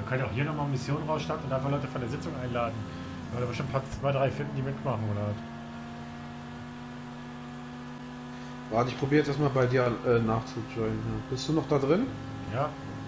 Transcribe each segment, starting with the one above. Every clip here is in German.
kann ja auch hier nochmal Missionen rausstarten und einfach Leute von der Sitzung einladen. Weil da bestimmt ein paar, zwei, drei finden, die mitmachen, oder? Warte, ich probiere jetzt erstmal bei dir nachzujoinen. Ja. Bist du noch da drin? Ja.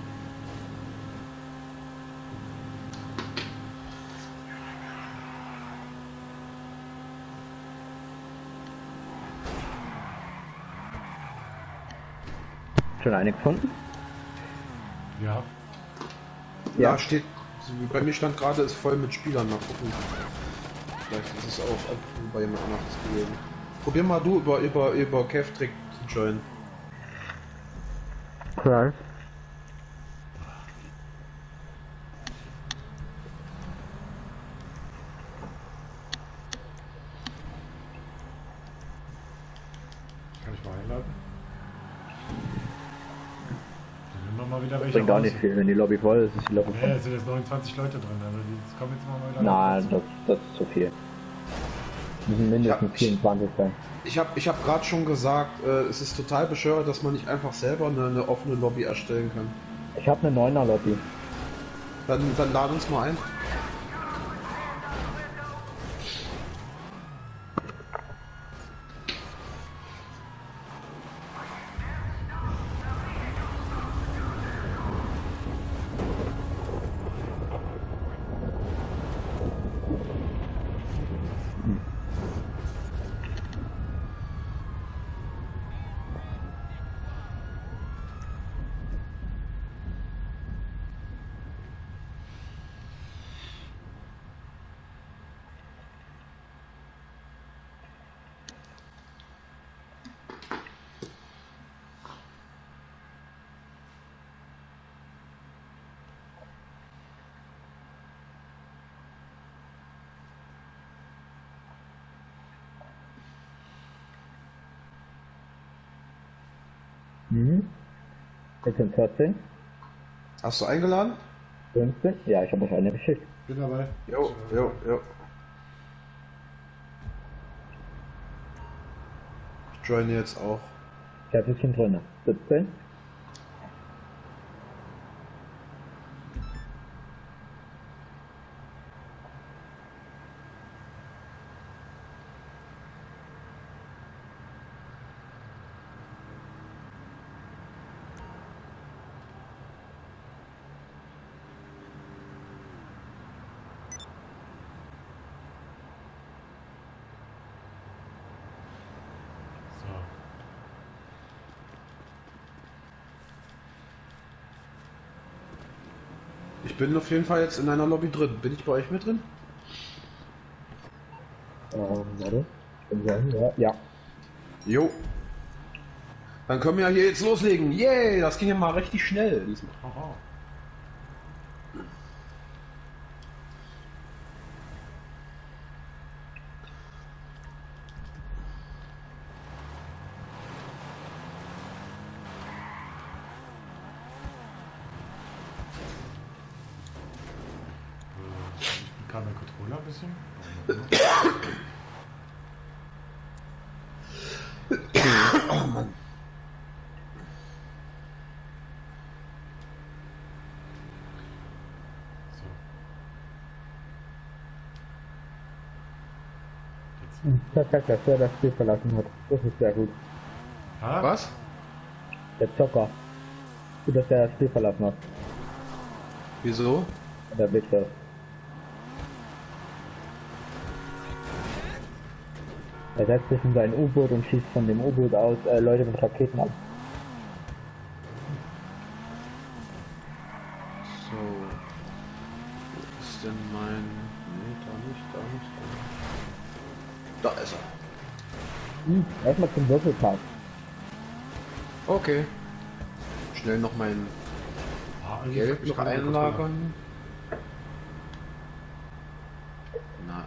Schon eine gefunden? Ja. Ja, steht. Bei mir stand gerade, ist voll mit Spielern. Mal gucken. Vielleicht ist es auch bei jemand anderes gewesen. Probier mal du über Kevtrick zu joinen. Klar. Kann ich mal einladen? Dann nehmen wir mal wieder welche Bringt auch raus. nicht viel, wenn die Lobby voll ist, ist die Lobby Ja, voll. es sind jetzt 29 Leute drin, aber jetzt kommen jetzt mal wieder. Nein, das ist zu viel. Müssen mindestens 24 sein. Ich hab gerade schon gesagt, es ist total bescheuert, dass man nicht einfach selber eine offene Lobby erstellen kann. Ich habe eine 9er Lobby. Dann lad uns mal ein. Jetzt sind 14, Hast du eingeladen? 15. Ja, ich habe euch eine geschickt. Bin dabei. Jo. Ich joine jetzt auch. Ich habe schon drin. 17. So. Ich bin auf jeden Fall jetzt in einer Lobby drin. Bin ich bei euch mit drin? Warte. Bin ich ja. Ja. Jo. Dann können wir ja hier jetzt loslegen. Yay, das ging ja mal richtig schnell diesmal. Aha. Ich kann den Controller ein bisschen. Oh Mann. So. Jetzt. Perfekt, dass der das Spiel verlassen hat. Das ist sehr gut. Ha? Was? Der Zocker. Gut, dass der das Spiel verlassen hat. Wieso? Der Wichser. Er setzt sich in sein U-Boot und schießt von dem U-Boot aus Leute mit Raketen ab. So. Wo ist denn mein... Nee, da nicht. Da ist er. Erstmal zum Würfelpark. Okay. Schnell noch mein Ah, irgendwie- Geld ich noch kann den Controller. einlagern. Na.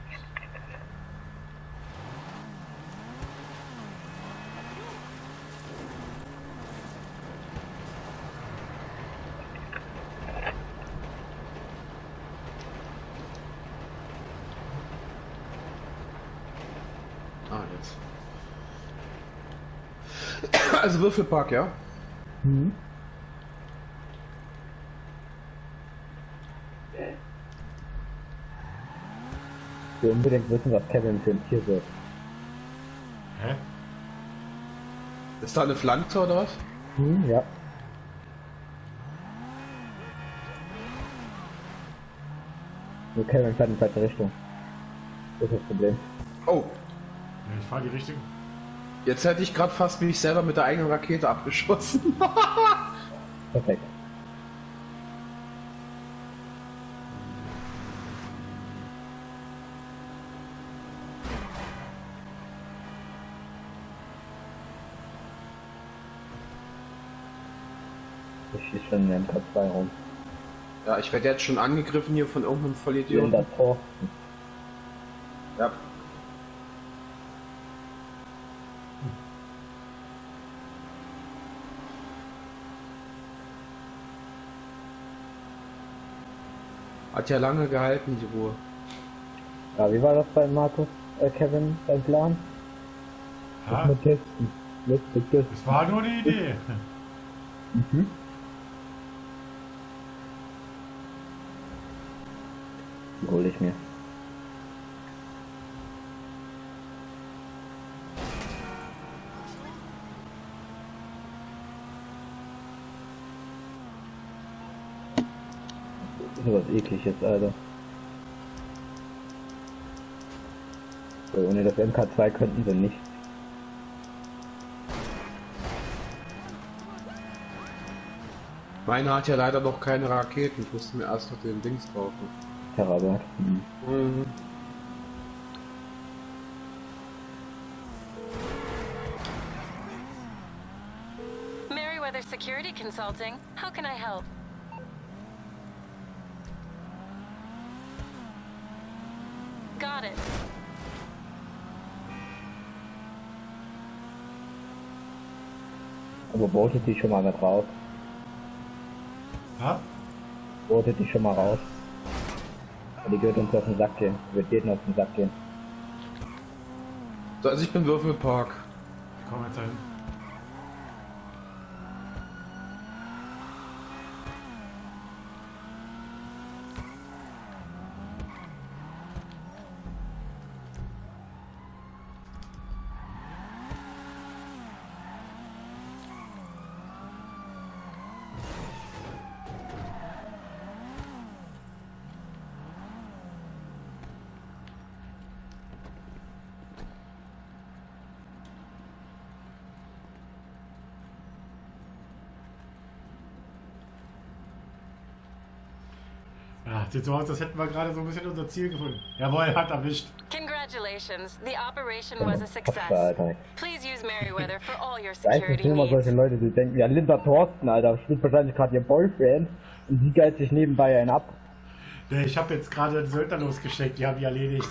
Ah, jetzt. Also Würfelpark, ja? will unbedingt wissen, was Kevin für ein Tier wird. Hä? Ist da eine Pflanze oder was? Ja. Nur Kevin fährt in die falsche Richtung. Das ist das Problem. Oh, Ja, ich fahre die Richtung. jetzt hätte ich gerade fast mich selber mit der eigenen Rakete abgeschossen. Perfekt. Ich schieße schon in MK2 rum. Ja, ich werde jetzt schon angegriffen hier von irgendeinem Vollidioten. Das Tor. Ja. Hat ja lange gehalten, die Ruhe. Ja, wie war das bei Markus, Kevin, dein Plan? Ha? Mit Testen. Mit Testen. Das war nur eine Idee. Mhm. Die hole ich mir. Das ist was ekliges, Alter. So, ohne das MK2 könnten wir nicht. Meine hat ja leider noch keine Raketen. Ich musste mir erst noch den Dings kaufen. Terrabert. Mhm. Merryweather Security Consulting. How can I help? Got it. Aber bootet die schon mal mit raus. Ha? Bootet die schon mal raus. Die wird uns auf den Sack gehen. Die wird jedem auf den Sack gehen. So, also ich bin Würfelpark. Komm jetzt dahin. Ja, sieht so aus, als hätten wir gerade so ein bisschen unser Ziel gefunden. Jawohl, hat erwischt. Congratulations. The operation was a Alter. success. Please use Merryweather for all your Da security sind immer solche needs. Leute, die denken, ja, Linda Thorsten, Alter, spielt wahrscheinlich gerade ihr Boyfriend und sie geilt sich nebenbei einen ab. Nee, ich habe jetzt gerade den Söldner losgeschickt, die haben die erledigt.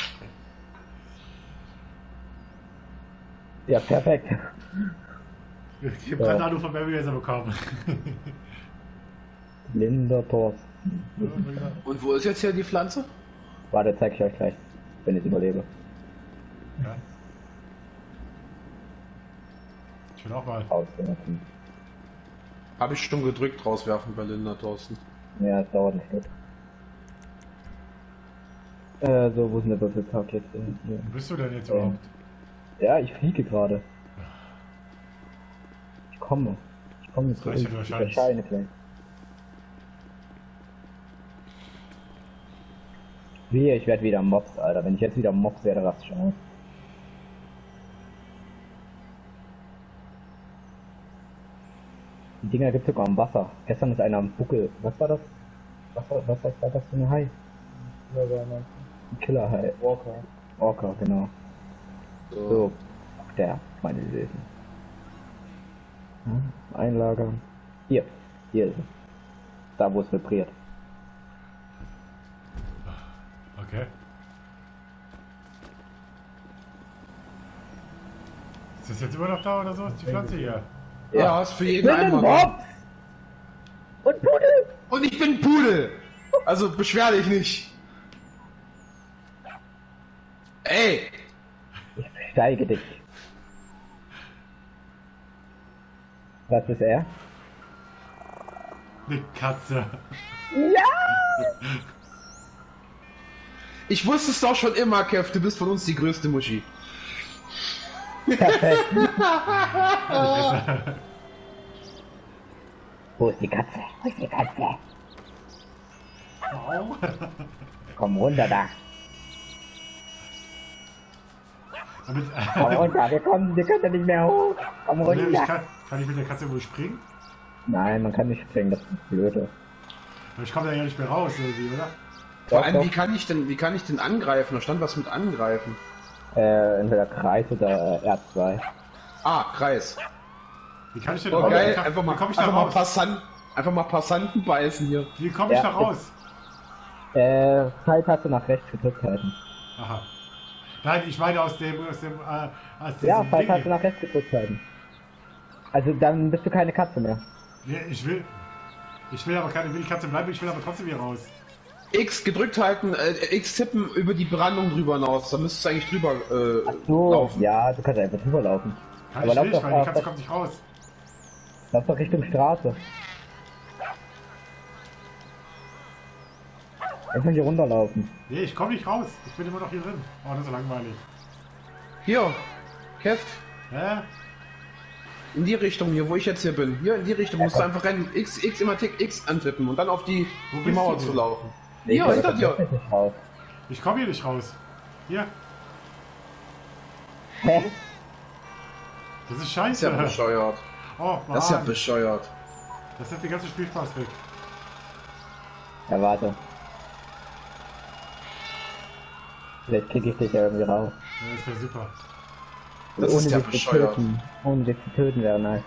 Ja, perfekt. Ich habe gerade Anruf von Merryweather bekommen. Linda Thorsten. Und wo ist jetzt hier die Pflanze? Warte, zeig ich euch gleich, wenn ich überlebe. Ja. Ich will auch mal. Rauswerfen. Habe ich schon gedrückt, rauswerfen bei Linda Thorsten. Ja, es dauert ein Stück. So, wo ist denn der Würfelpark jetzt? Hier. Wo bist du denn jetzt überhaupt? Ja, ich fliege gerade. Ich komme Das reicht ja zurück. Ich wahrscheinlich. erscheine gleich. Wehe, ich werde wieder Mobs, Alter. Wenn ich jetzt wieder Mobs werde, raste ich aus. Die Dinger gibt es sogar am Wasser. Gestern ist einer am Buckel. Was war das? Was war das für eine Hai? Ein Killerhai. Walker, genau. So. Ach, der, meine Wesen. Einlagern. Hier ist es. Da, wo es vibriert. Okay. Ist das jetzt immer noch da oder so? Ist die Pflanze hier? Ja, ist für jeden Ich bin ein einmal. Mob! Und Pudel! Und ich bin Pudel! Also beschwer dich nicht. Ey! Ich steige dich. Was ist er? Eine Katze. Ja! Ich wusste es doch schon immer, Kev, du bist von uns die größte Muschi. Perfekt. Wo ist die Katze? Wo ist die Katze? Au. Komm runter da. Damit, Komm runter, wir können ja nicht mehr hoch. Komm runter. kann ich mit der Katze wohl springen? Nein, man kann nicht springen, das ist blöd. Aber ich komme da ja nicht mehr raus irgendwie, oder? Vor allem, doch. wie kann ich denn angreifen? Da stand was mit angreifen. Entweder Kreis oder R2. Ah, Kreis. Wie kann ich denn Oh, raus? geil, Wie einfach mal, komme ich da einfach raus? mal Passanten beißen hier. Wie komme ich Ja, da raus? Zeit du nach rechts gedrückt halten. Aha. Nein, ich meine aus diesem Ja, Zeit Ding. du nach rechts gedrückt halten. Also dann bist du keine Katze mehr. Ja, ich will aber keine wilde Katze bleiben, ich will aber trotzdem hier raus. X gedrückt halten, X tippen über die Brandung drüber hinaus. Da müsstest du eigentlich drüber Ach so, laufen. ja, du kannst einfach drüber laufen. Kann Aber ich lauf nicht, doch, weil die Katze kommt nicht raus. lauf doch Richtung Straße. Einfach hier runterlaufen. Nee, ich komme nicht raus. Ich bin immer noch hier drin. Oh, das ist so langweilig. Hier, Kev, Hä? in die Richtung hier, wo ich jetzt hier bin. Hier in die Richtung musst du einfach rennen. X immer Tick X antippen und dann auf die bist Mauer du zu denn? laufen. Nee, Hier, aber hinter das dir. kommt nicht raus. Ich komme hier nicht raus. Hier. Hä? Das ist Das ist scheiße. ja bescheuert. Oh, Mann. Das ist ja bescheuert. Das nimmt den ganzen Spielspaß weg. Ja, warte. Vielleicht krieg ich dich ja irgendwie raus. Ja, das wäre super. Das ist ja bescheuert. Ohne dich zu töten wäre nice.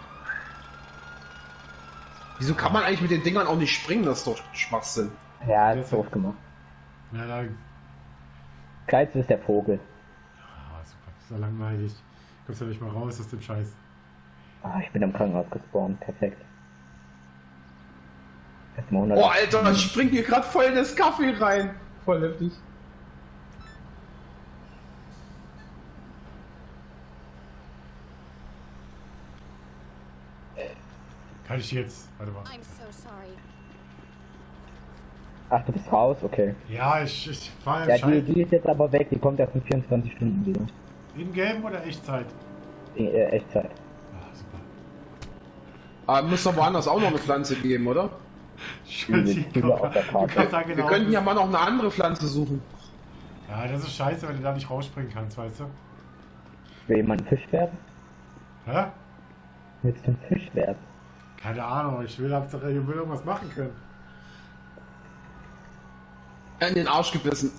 Wieso kann man eigentlich mit den Dingern auch nicht springen? Das ist doch Schwachsinn. Ja, das ist doof gemacht. Ja, dann. Kreis ist der Vogel. Ah, super. Das ist ja langweilig. Kommst ja nicht mal raus aus dem Scheiß. Ah, ich bin im Krankenhaus gespawnt. Perfekt. Erstmal 100. Oh, Alter, ich spring hier gerade voll in das Kaffee rein. Voll heftig. Kann ich jetzt. Warte mal. I'm so sorry. Ach, du bist raus? Okay. Ja, ich fahr Ja, im Scheiß. die ist jetzt aber weg. Die kommt erst in 24 Stunden wieder. In-game oder Echtzeit? Echtzeit. Ah, super. Aber muss doch woanders auch noch eine Pflanze geben, oder? Schön, Die die Züge auf der du Karte. kannst da Wir genau. könnten ja mal noch eine andere Pflanze suchen. Ja, das ist scheiße, wenn du da nicht rausspringen kannst, weißt du? Will jemand ein Fisch werden? Hä? Willst du ein Fisch werden? Keine Ahnung, ich will irgendwas machen können. In den Arsch gebissen.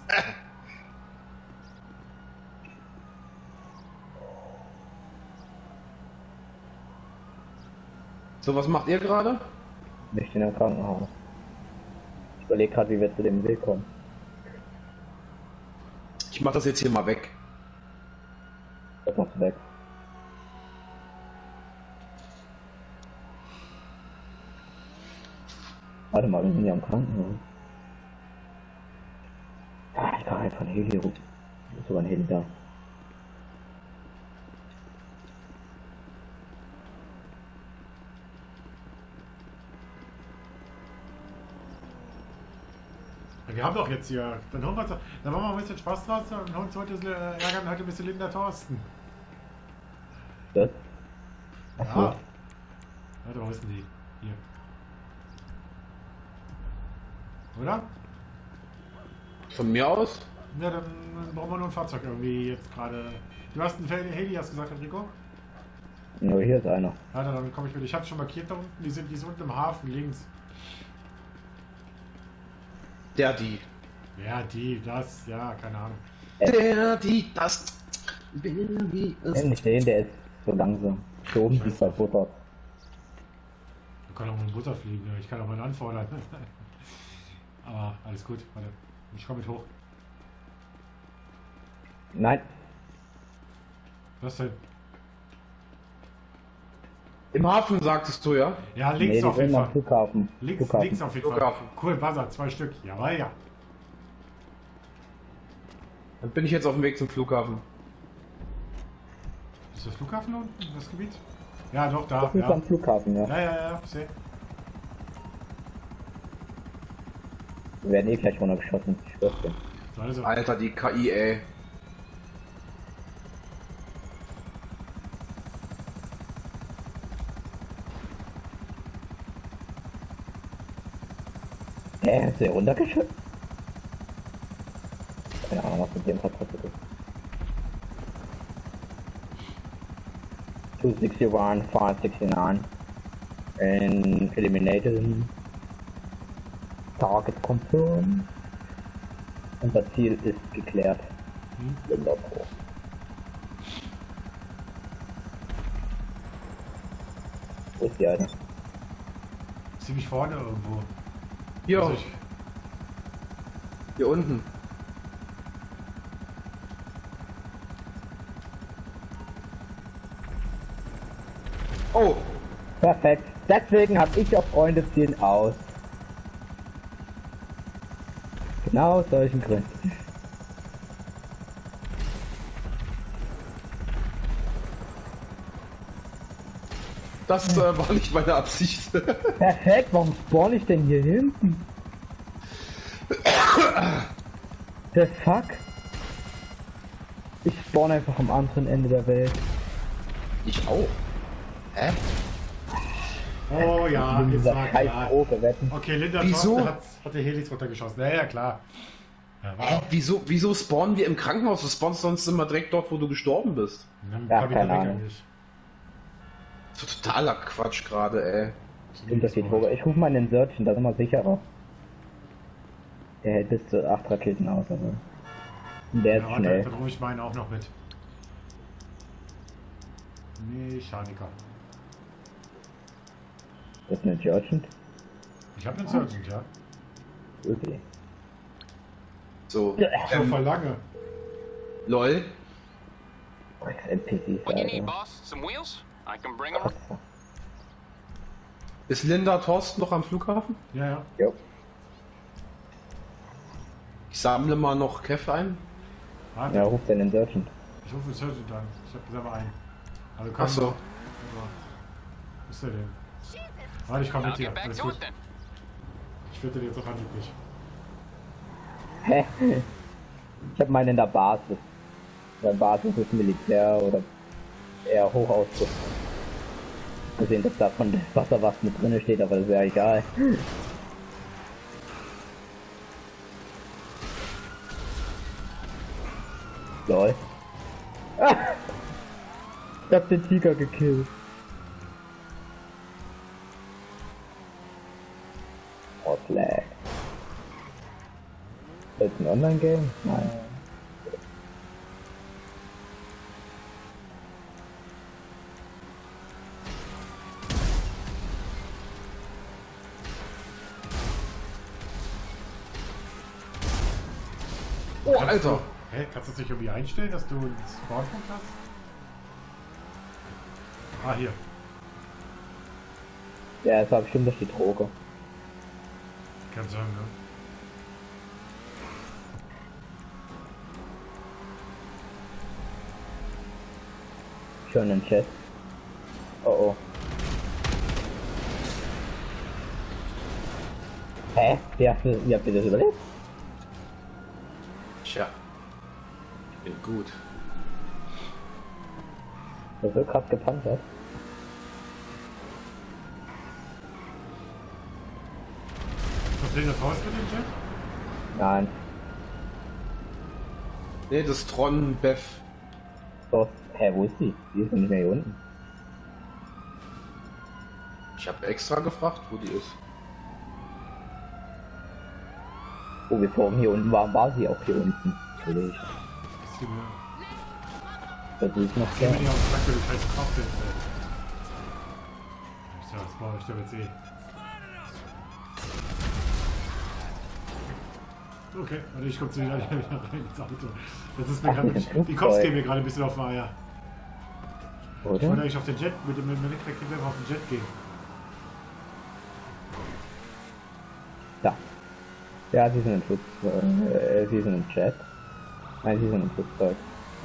So, was macht ihr gerade? Ich bin im Krankenhaus. Ich überlege gerade, wie wir zu dem Weg kommen. Ich mach das jetzt hier mal weg. Das machst du weg. Warte mal, wir sind ja am Krankenhaus. Ah, ich kann einfach ein Heli rufen. Ist sogar ein Heli da. Wir haben doch jetzt hier. Dann machen wir dann machen wir ein bisschen Spaß draus und holen uns heute ärgern heute ein bisschen Linda Thorsten. Das? Achso. Ja. Warte, wo ist denn die? Hier. Oder? Von mir aus? Ja, dann brauchen wir nur ein Fahrzeug irgendwie jetzt gerade. Du hast einen Heli, hast gesagt, Enrico? Nur hier ist einer. Ja, dann komme ich mit. Ich habe schon markiert da unten. Die sind unten im Hafen links. Der, die. Ja, die, das, ja, keine Ahnung. Der, die, das. Wer, wie, Ich es. kann nicht sehen, der ist so langsam. So oben ist das Futter. Wir können auch mit dem Butter fliegen. Ich kann auch mal anfordern. Aber alles gut. Warte, ich komme mit hoch. Nein, Was denn? Im Hafen sagtest du, ja? Ja, nee, links die auf jeden sind am Fall. Flughafen. Links auf jeden Fall. Flughafen. Cool, Buzzer, 2 Stück. Jawohl, ja. Dann bin ich jetzt auf dem Weg zum Flughafen. Ist das Flughafen unten, das Gebiet? Ja, doch, da. Das ist Ja, am Flughafen, ja. ja, seh. Wir werden eh gleich runtergeschossen. Ich schwör's dir. Also, Alter, die KI, ey. Ist der runtergeschützt? Keine Ahnung, was mit dem passiert ist. 261, 569 and eliminated. Target confirmed. Unser Ziel ist geklärt. Wunderbar. Wo ist die eine? ziemlich vorne irgendwo. Hier, Also ich, hier unten. Oh, Perfekt. Deswegen habe ich auf Freunde ziehen aus. Genau aus solchen Gründen. das war nicht meine Absicht. Perfekt, warum spawn ich denn hier hinten? The fuck? Ich spawn einfach am anderen Ende der Welt. Ich auch. Hä? oh ja, In jetzt dieser war scheiß klar. Droge wetten. Okay, Linda Wieso? Thorsten hat der Helix runtergeschossen. Ja, klar. Ja, war auch. Wieso spawnen wir im Krankenhaus? Du spawnst sonst immer direkt dort, wo du gestorben bist. Ja, keine Ahnung. Das ist totaler Quatsch gerade, ey. Unterschied, Droge. Ich rufe mal einen Searchen, da sind wir sicherer. Der hält bis zu 8 Raketen aus, also. Und der ist Ja, schnell. dann rufe ich meinen auch noch mit. Mechaniker. Das ist eine Sergeant. Ich habe einen Sergeant, ja. Okay. So, Schon voll lange. lol. Drecks NPCs, What you need, Alter. boss? Some wheels? I can bring them. Kotze. Ist Linda Thorsten noch am Flughafen? Ja, ja. Jo. Ich sammle mal noch Kev ein. Warte, Ja, ruft den Searchant. ich rufe den Sergeant an. Ich habe selber einen. Also Ach so. Wo ist der denn? Warte, ich komme I'll mit dir. get back Alles to gut. it then. Ich würde dir jetzt auch angeblich. Hä? Ich hab meinen in der Basis. In der Basis ist Militär oder eher Hochausrüstung. Gesehen, dass da von Wasser was mit drin steht, aber das wäre egal. Lol. Ah! Ich hab den Tiger gekillt. Oh, lag. Ist das ein Online-Game? Nein. Oh, Alter. Hä? Kannst du das nicht irgendwie einstellen, dass du einen Spawnpunkt hast? Ah, hier. Ja, es war bestimmt durch die Droge. Kann sein, ne? Schon im Chat. Oh oh. Hä? Wie habt ihr das überlebt? Tja. Ich bin gut. Das ist so krass gepanzert. Was sehen das raus mit dem Chat? Nein. Nee, das Tron Beth. So. Hä, wo ist die? Die ist nicht mehr hier unten. Ich habe extra gefragt, wo die ist. Wo wir vorhin hier unten waren, war sie auch hier unten. Natürlich. Ist die mir. Das ist noch Geh da. mir nicht auf den Sack, du scheiß Kraft jetzt, ey. Ich sag, das brauche ich doch jetzt eh. Okay, warte, ich komm zu wieder rein ins Auto. Das ist mir Ach, gerade. mit dem Die Flugzeug. Cops gehen mir gerade ein bisschen auf den Eier. Ich wollte Oder? eigentlich auf den Jet, mit dem Elektrik auf den Jet gehen. Da. Ja, sie sind im Flug. Sie sind im Chat. Nein, sie sind im Flugzeug.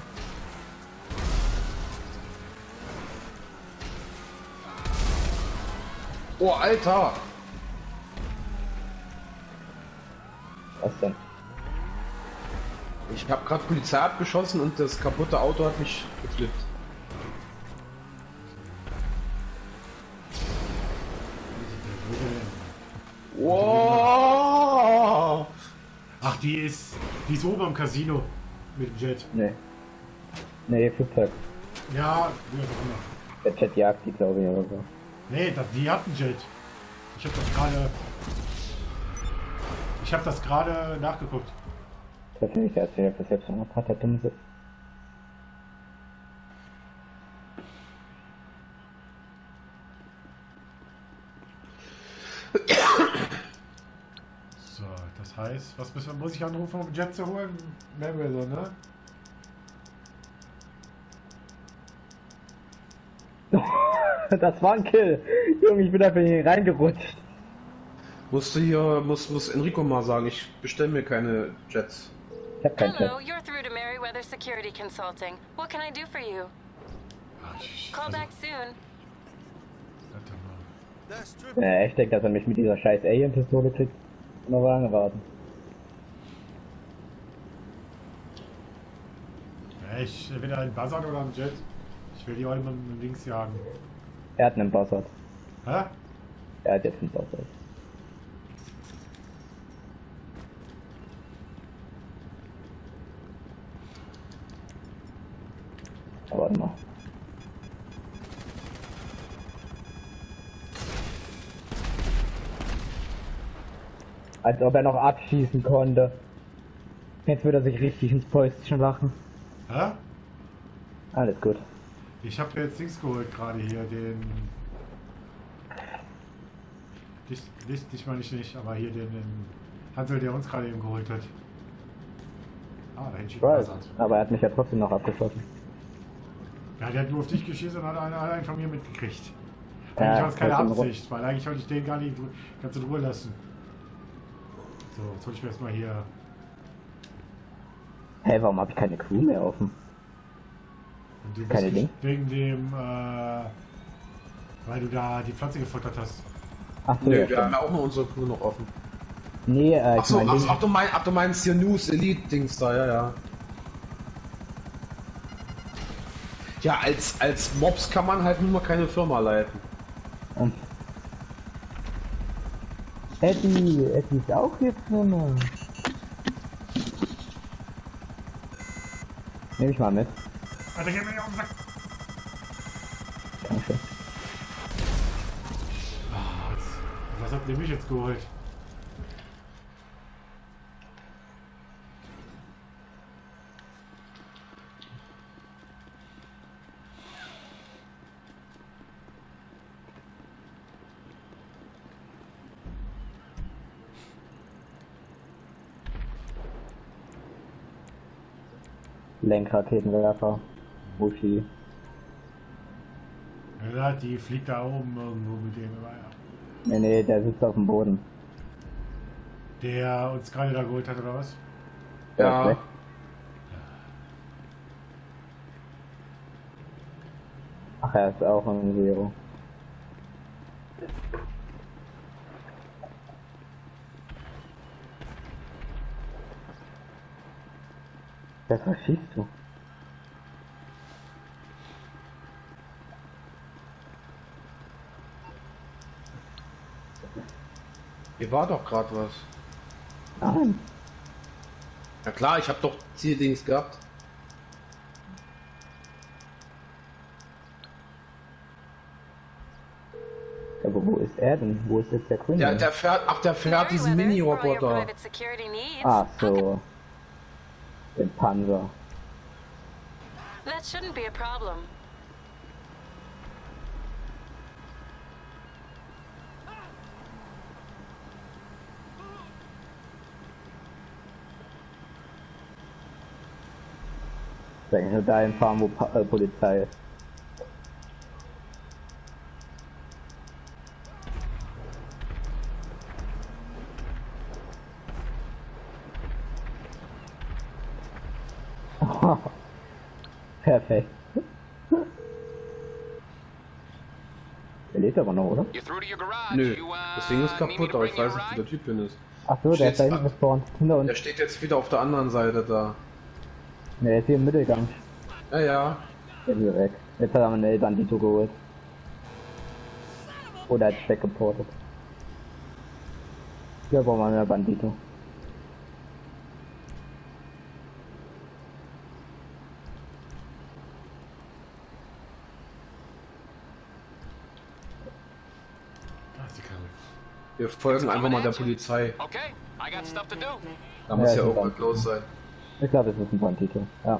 Oh, Alter! Was denn? Ich habe gerade Polizei abgeschossen und das kaputte Auto hat mich geflippt. Wow! Ach, die ist oben am Casino mit dem Jet. Nee. Nee, Flugzeug. Ja, wie auch immer. Der Jet jagt die, glaube ich, oder so. Nee, die hat einen Jet. Ich habe das gerade nachgeguckt. Das will ich erzählen, das selbst noch hat der dumme Sitz. So, das heißt, was muss ich anrufen, um Jet zu holen? Meriwether, ne? Das war ein Kill. Junge, ich bin einfach hier reingerutscht. Muss Enrico mal sagen, ich bestelle mir keine Jets. Ich hab keinen Jet. Hello, you're through to Merryweather Security Consulting. What can I do for you? Call back soon. Ich denke, dass er mich mit dieser scheiß Alien-Pistole kriegt. Noch lange warten. Ja, ich entweder einen Buzzard oder einen Jet. Ich will die heute mit dem Links jagen. Er hat einen Buzzard. Hä? Er hat jetzt einen Buzzard. Aber warte mal. Als ob er noch abschießen konnte. Jetzt würde er sich richtig ins Päuschen lachen. Hä? Alles gut. Ich habe jetzt Dings geholt gerade hier, den... Dich meine ich nicht, aber hier den Hansel, der uns gerade eben geholt hat. Ah, da hinten steht Weiß, Buzzard. aber er hat mich ja trotzdem noch abgeschossen. Ja, der hat nur auf dich geschissen und hat einen von mir mitgekriegt. Ja, Eigentlich war es keine das ist in Absicht, weil eigentlich wollte ich den gar nicht ganz in Ruhe lassen. So, jetzt hol ich mir erstmal hier... Hey, warum habe ich keine Crew mehr offen? Und du bist Keine Ding? wegen dem, weil du da die Pflanze gefuttert hast. Ach so, Nö, ja, wir haben stimmt. ja auch noch unsere Crew noch offen. Nee, ich Achso, mein Ding. du meinst hier News Elite Dings da, ja. Ja, als Mobs kann man halt nur mal keine Firma leiten. Und Eddie ist auch jetzt drin. Nehme ich mal mit. Alter, geh mir nicht auf den Sack. Danke. Was habt ihr mich jetzt geholt? Lenkraketenwerfer. Wushi. Ja, die fliegt da oben irgendwo mit dem. Nee, der sitzt auf dem Boden. Der uns gerade da geholt hat, oder was? Der ist Ja. weg. Ach, er ist auch ein Zero. Was verschießt du? Hier war doch gerade was. Nein. Ja klar, ich habe doch Zieldings gehabt. Aber wo ist er denn? Wo ist jetzt der Queen? Ja, der fährt diesen Merryweather, for all your Mini-Roboter. private security needs. Ach so. Den Panzer. That shouldn't be a problem. Ich denke nur dahin fahren, wo Polizei ist. Perfekt. Der lebt aber noch, oder? You through to your garage? Nö, You, das Ding ist need me kaputt, to aber bring ich you weiß a nicht, wie ride? der Typ hin ist. Ach so, der ist da hinten Steht's- gespawnt. Hinter uns. Der steht jetzt wieder auf der anderen Seite da. Ne, der ist hier im Mittelgang. Ja, ja. Der ist hier weg. Jetzt hat er einen El Bandito geholt. Oder hat es weggeportet. Hier brauchen wir mehr Bandito. Da ist die Karre. Wir folgen einfach mal der Polizei. Okay, I got stuff to do. Da muss Ja, ja ist irgendwas ein los sein. Ich glaube, es ist ein Bandito. Ja.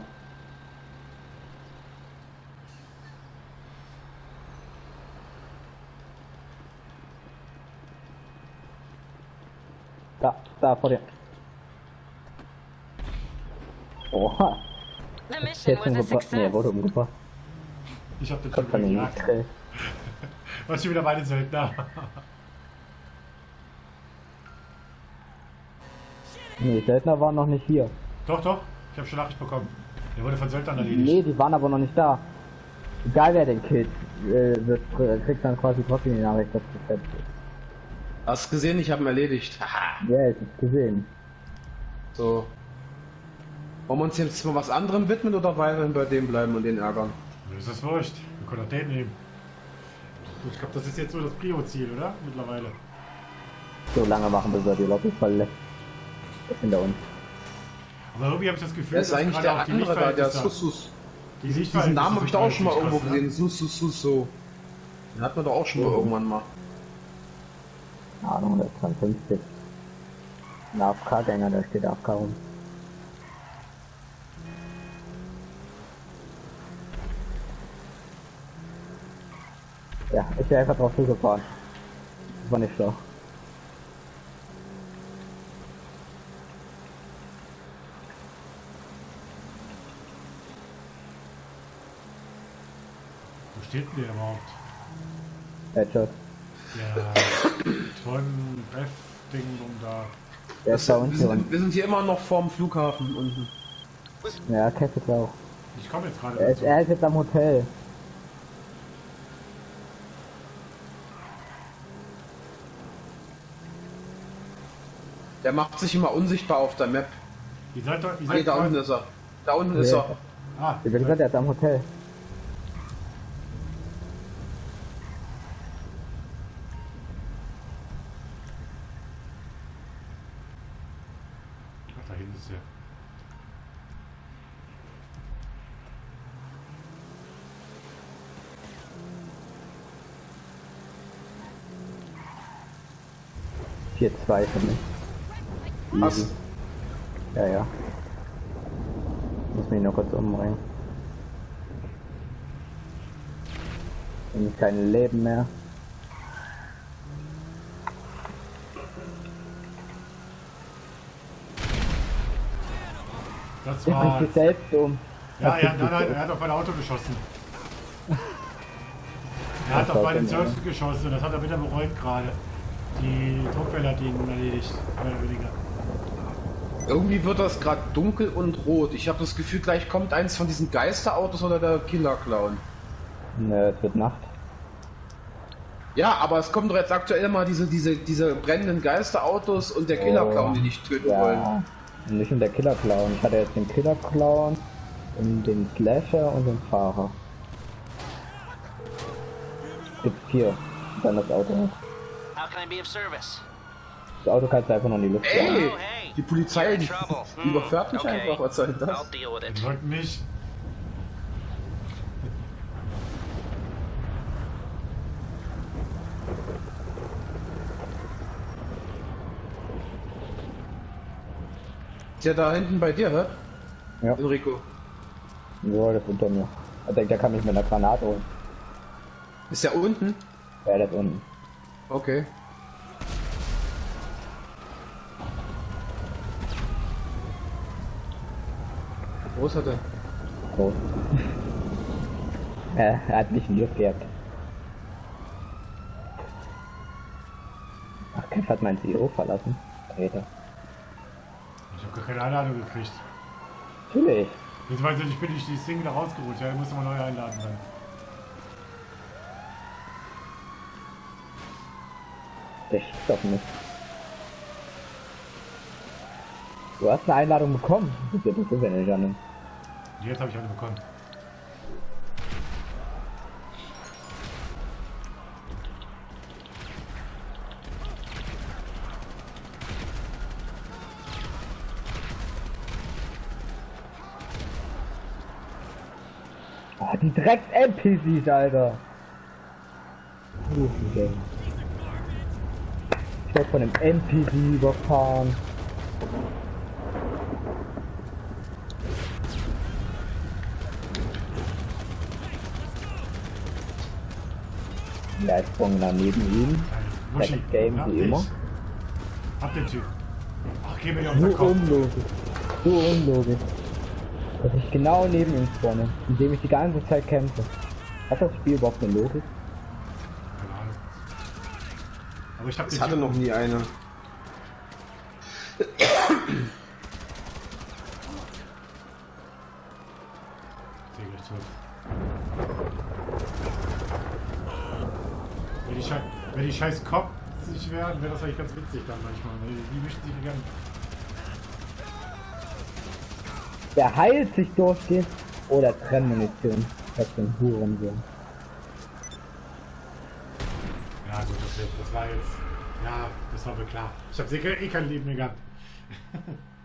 Da vor dir. Oha. The Der mission ist was a umgebracht. Ne, er wurde success. umgebracht. Ich hab den Kommt Typ von den gejagt. Grill. Was schon wieder meine Söldner. Nee, Söldner waren noch nicht hier. Doch, doch. Ich habe schon Nachricht bekommen. Der wurde von Söldnern erledigt. Nee, die waren aber noch nicht da. Egal wer den killt, kriegt dann quasi trotzdem die Nachricht, dass das fertig ist. Hast gesehen, ich habe ihn erledigt. Haha. Ja, ich hab's gesehen. So. Wollen wir uns jetzt mal was anderem widmen oder weiterhin bei dem bleiben und den ärgern? Mir ist das wurscht. Wir können auch den nehmen. Ich glaube, das ist jetzt so das Prio-Ziel, oder? Mittlerweile. So lange machen, bis er die Lobby verlässt. Hinter uns. Aber irgendwie habe ich das Gefühl, Wer ist eigentlich gerade der auch die andere da, der Lichtverhältnisse- Sussus? die Diesen Lichtverhältnisse Namen habe ich sind da auch schon mal ziemlich irgendwo krass, ne? gesehen. Sussususso. Den hat man doch auch schon mal irgendwann mal. Keine Ahnung, der ist 52. Ein AFK-Gänger, der steht AFK rum. Ja, ich bin einfach drauf zugefahren. Das war nicht schlau. Wo steht denn der überhaupt? Headshot. Der Tron-F-Ding um da. Der ist bei uns wir, hier sind, unten. wir sind hier immer noch vorm Flughafen unten. Ja, Kev ist auch. Ich komme jetzt gerade Er ist jetzt am Hotel. Der macht sich immer unsichtbar auf der Map. Ihr seid doch... Ihr Nee, seid da unten ist er. Da unten ist Nee. er. Ah, Wie gesagt, er ist am Hotel. ach, da hinten ist er. Hier 2 für mich. Was? Easy. Ja, ja. Muss mich nur kurz umbringen. Bin ich kein Leben mehr. Das Er war... bringt sich selbst um. Ja, ja, nein, er hat auf mein Auto geschossen. Er hat auf meinen Surf geschossen und das hat er wieder bereut gerade. Die Druckwelle hat ihn erledigt, mehr oder weniger. Irgendwie wird das gerade dunkel und rot. Ich habe das Gefühl, gleich kommt eins von diesen Geisterautos oder der Killer-Clown. Ne, es wird Nacht. Ja, aber es kommen doch jetzt aktuell mal diese brennenden Geisterautos und der Killer-Clown, die dich töten wollen. Ja, nicht nur der Killer-Clown. Ich hatte jetzt den Killer-Clown, den Slasher und den Fahrer. Gibt's 4. Dann das Auto. How can I be of service? Das Auto kannst du einfach noch in die Luft jagen. Ey, Oh, hey. die Polizei, You're in die trouble. überfährt mich Okay. einfach. Was soll denn I'll das? deal with Wir it. sollten nicht... Ist der da hinten bei dir, hä? Ja. Enrico. Ja, das ist unter mir. Ich denke, der kann mich mit einer Granate holen. Ist der unten? Ja, das ist unten. Okay. Wo ist er denn? Groß. Er hat mich in die Luft gejagt. Ach, Kev hat mein CEO verlassen. Treter. Ich habe gar keine Einladung gekriegt. Natürlich. Jetzt weiß ich bin durch dieses Ding wieder rausgerutscht. Ja, da muss man neu einladen dann. Der schießt auf mich. Du hast eine Einladung bekommen. Das ist ja das, wenn ich annehme. Jetzt habe ich eine bekommen. Oh, die Drecks-NPCs, Alter. Ich werde von einem NPC überfahren. Ja, ich sprung da neben ihm. Muschi, Das Game hab wie dich. immer. Hab den Typ. Ach, geh mir nicht auf So den Kopf. unlogisch. So unlogisch. Dass ich genau neben ihm spawne, indem ich die ganze Zeit kämpfe. Hat das Spiel überhaupt eine Logik? Keine Ahnung. Aber ich hab Ich den hatte Typ. noch nie eine. Seh gleich zurück. Wenn die scheiß Kopf sich werden, wäre das eigentlich ganz witzig dann manchmal. Die mischen sich gern. Der heilt sich durchgehend oder Trennmunition. Das ist ein Hurensohn. Ja gut, das war jetzt. Ja, das war mir klar. Ich hab eh kein Leben mehr gehabt.